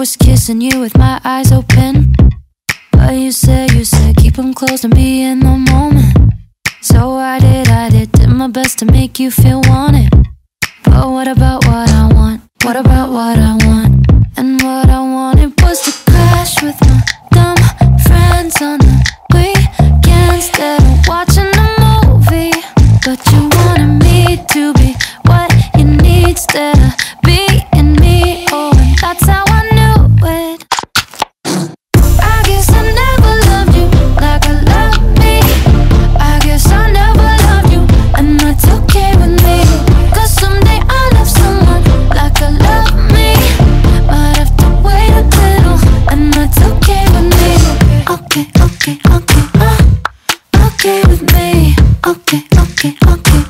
was kissing you with my eyes open, but you said keep them closed and be in the moment. So I did my best to make you feel wanted. But what about what I want? What about what I want? And what I wanted was to crash with my dumb friends on the weekend instead of watching a movie. But you wanted me to be what you need instead of being me. Oh, and that's how I knew it. I guess I never loved you like I love me. I guess I never loved you, and that's okay with me. Cause someday I'll love someone like I love me. Might have to wait a little, and that's okay with me. Okay, okay, okay, okay with me. Okay, okay, okay,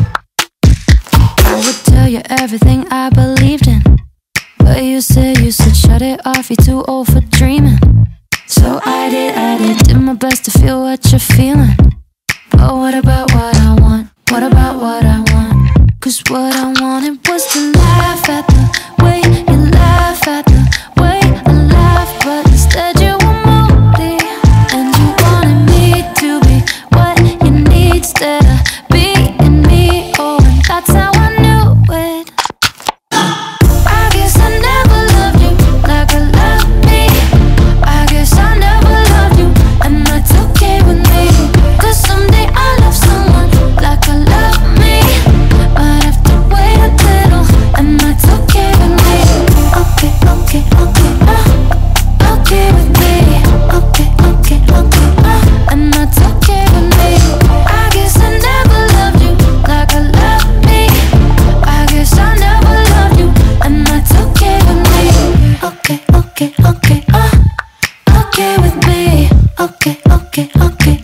I would tell you everything I believed in, but you said shut it off, you're too old for dreaming. So I did my best to feel what you're feeling. But what about what I want? What about what I want? Cause what I wanted was to laugh at the way you laugh at the way I laugh. But instead you were moody, and you wanted me to be what you need instead of being me. Oh, and that's how I knew it. I guess I never loved you like I love me. I guess I never loved you, and that's okay with me. Cause someday I'll love someone like I love me. Might have to wait a little, and that's okay with me. Okay, okay, okay, okay with me. Okay, okay, okay, and that's okay with me. I guess I never loved you like I love me. I guess I never loved you, and that's okay with me. Okay, okay, okay, okay with me. Okay, okay, okay,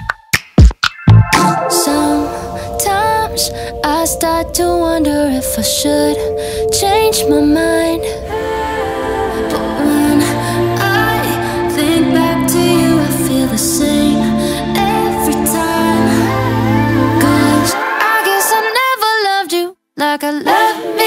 Sometimes I start to wonder if I should change my mind. But when I think back to you, I feel the same every time. Cause I guess I never loved you like I love me.